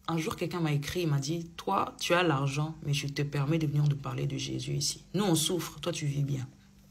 Un jour, quelqu'un m'a écrit, il m'a dit, toi, tu as l'argent, mais je te permets de venir nous parler de Jésus ici. Nous, on souffre, toi, tu vis bien.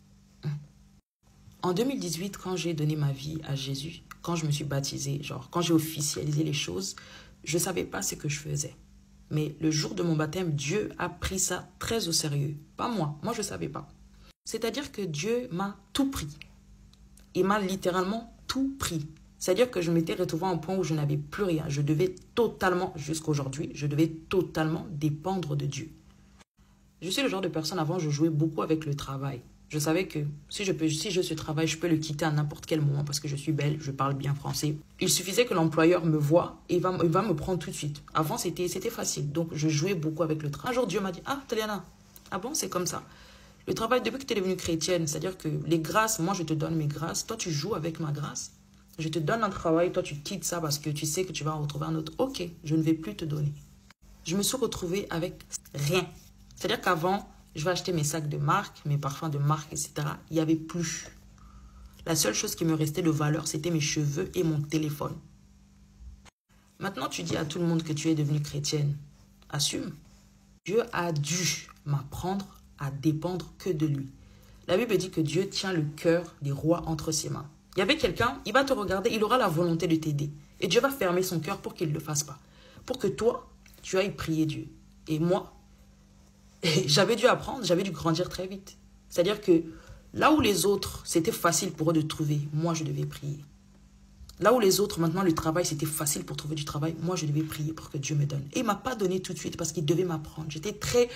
En 2018, quand j'ai donné ma vie à Jésus, quand je me suis baptisée, genre, quand j'ai officialisé les choses, je ne savais pas ce que je faisais. Mais le jour de mon baptême, Dieu a pris ça très au sérieux. Pas moi, moi je ne savais pas. C'est-à-dire que Dieu m'a tout pris. Il m'a littéralement tout pris. C'est-à-dire que je m'étais retrouvée à un point où je n'avais plus rien. Je devais totalement, jusqu'à aujourd'hui, je devais totalement dépendre de Dieu. Je suis le genre de personne, avant, je jouais beaucoup avec le travail. Je savais que si je ce travail, je peux le quitter à n'importe quel moment parce que je suis belle, je parle bien français. Il suffisait que l'employeur me voie et il va me prendre tout de suite. Avant, c'était facile. Donc, je jouais beaucoup avec le travail. Un jour, Dieu m'a dit, ah, Taliana, ah bon, c'est comme ça. Le travail, depuis que tu es devenue chrétienne, c'est-à-dire que les grâces, moi, je te donne mes grâces. Toi, tu joues avec ma grâce. Je te donne un travail, toi, tu quittes ça parce que tu sais que tu vas en retrouver un autre. Ok, je ne vais plus te donner. Je me suis retrouvée avec rien. C'est-à-dire qu'avant, je vais acheter mes sacs de marque, mes parfums de marque, etc. Il n'y avait plus. La seule chose qui me restait de valeur, c'était mes cheveux et mon téléphone. Maintenant, tu dis à tout le monde que tu es devenue chrétienne. Assume. Dieu a dû m'apprendre à dépendre que de lui. La Bible dit que Dieu tient le cœur des rois entre ses mains. Il y avait quelqu'un, il va te regarder, il aura la volonté de t'aider. Et Dieu va fermer son cœur pour qu'il ne le fasse pas. Pour que toi, tu ailles prier Dieu. Et moi, j'avais dû apprendre, j'avais dû grandir très vite. C'est-à-dire que là où les autres, c'était facile pour eux de trouver, moi, je devais prier. Là où les autres, maintenant, le travail, c'était facile pour trouver du travail, moi, je devais prier pour que Dieu me donne. Et il ne m'a pas donné tout de suite parce qu'il devait m'apprendre. J'étais très...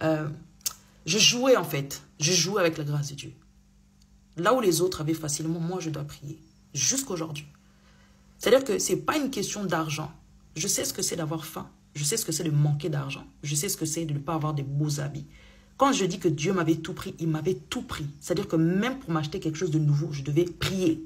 je jouais, en fait. Je jouais avec la grâce de Dieu. Là où les autres avaient facilement, moi, je dois prier. Jusqu'aujourd'hui. C'est-à-dire que ce n'est pas une question d'argent. Je sais ce que c'est d'avoir faim. Je sais ce que c'est de manquer d'argent. Je sais ce que c'est de ne pas avoir de beaux habits. Quand je dis que Dieu m'avait tout pris, il m'avait tout pris. C'est-à-dire que même pour m'acheter quelque chose de nouveau, je devais prier.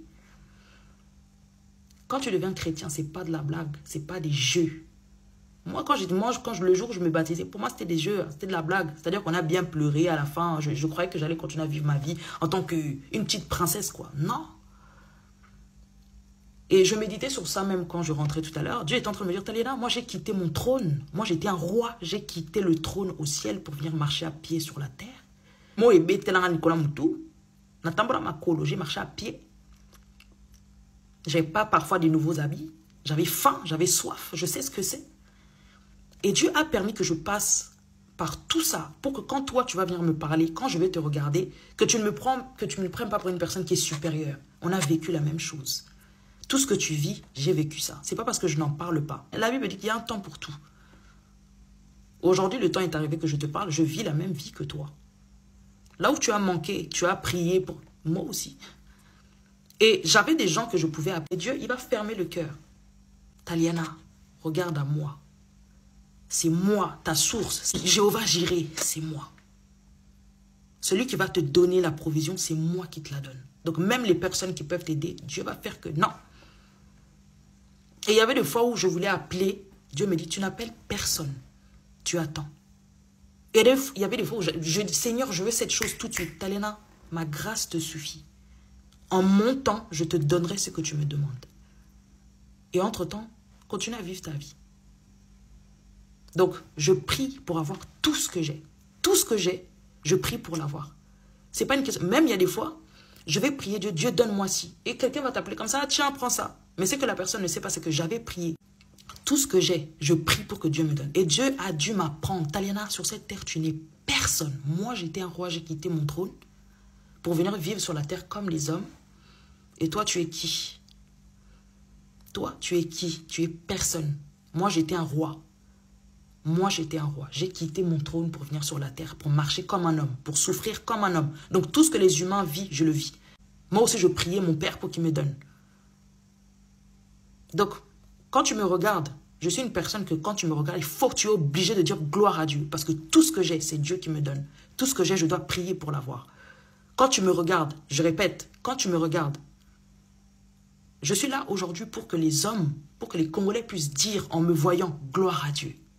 Quand tu deviens chrétien, ce n'est pas de la blague. Ce n'est pas des jeux. Moi, le jour où je me baptisais, pour moi, c'était des jeux. C'était de la blague. C'est-à-dire qu'on a bien pleuré à la fin. Je croyais que j'allais continuer à vivre ma vie en tant qu'une petite princesse, quoi. Non. Et je méditais sur ça même quand je rentrais tout à l'heure. Dieu est en train de me dire, Taliana, moi j'ai quitté mon trône. Moi j'étais un roi. J'ai quitté le trône au ciel pour venir marcher à pied sur la terre. Moi, j'ai marché à pied. Je n'avais pas parfois de nouveaux habits. J'avais faim, j'avais soif. Je sais ce que c'est. Et Dieu a permis que je passe par tout ça pour que quand toi tu vas venir me parler, quand je vais te regarder, que tu ne me prennes pas pour une personne qui est supérieure. On a vécu la même chose. Tout ce que tu vis, j'ai vécu ça. Ce n'est pas parce que je n'en parle pas. La Bible dit qu'il y a un temps pour tout. Aujourd'hui, le temps est arrivé que je te parle. Je vis la même vie que toi. Là où tu as manqué, tu as prié pour moi aussi. Et j'avais des gens que je pouvais appeler. Dieu, il va fermer le cœur. Taliana, regarde à moi. C'est moi, ta source. C'est Jéhovah Jireh, c'est moi. Celui qui va te donner la provision, c'est moi qui te la donne. Donc même les personnes qui peuvent t'aider, Dieu va faire que non. Et il y avait des fois où je voulais appeler, Dieu me dit, tu n'appelles personne, tu attends. Et il y avait des fois où je dis, Seigneur, je veux cette chose tout de suite. Taliana, ma grâce te suffit. En mon temps, je te donnerai ce que tu me demandes. Et entre-temps, continue à vivre ta vie. Donc, je prie pour avoir tout ce que j'ai. Tout ce que j'ai, je prie pour l'avoir. C'est pas une question. Même il y a des fois, je vais prier Dieu, Dieu donne-moi ci. Et quelqu'un va t'appeler comme ça, tiens, prends ça. Mais ce que la personne ne sait pas, c'est que j'avais prié. Tout ce que j'ai, je prie pour que Dieu me donne. Et Dieu a dû m'apprendre. Taliana, sur cette terre, tu n'es personne. Moi, j'étais un roi, j'ai quitté mon trône pour venir vivre sur la terre comme les hommes. Et toi, tu es qui? Toi, tu es qui? Tu es personne. Moi, j'étais un roi. Moi, j'étais un roi. J'ai quitté mon trône pour venir sur la terre, pour marcher comme un homme, pour souffrir comme un homme. Donc, tout ce que les humains vivent, je le vis. Moi aussi, je priais mon Père pour qu'il me donne. Donc, quand tu me regardes, je suis une personne que quand tu me regardes, il faut que tu es obligé de dire gloire à Dieu. Parce que tout ce que j'ai, c'est Dieu qui me donne. Tout ce que j'ai, je dois prier pour l'avoir. Quand tu me regardes, je répète, quand tu me regardes, je suis là aujourd'hui pour que les hommes, pour que les Congolais puissent dire en me voyant gloire à Dieu.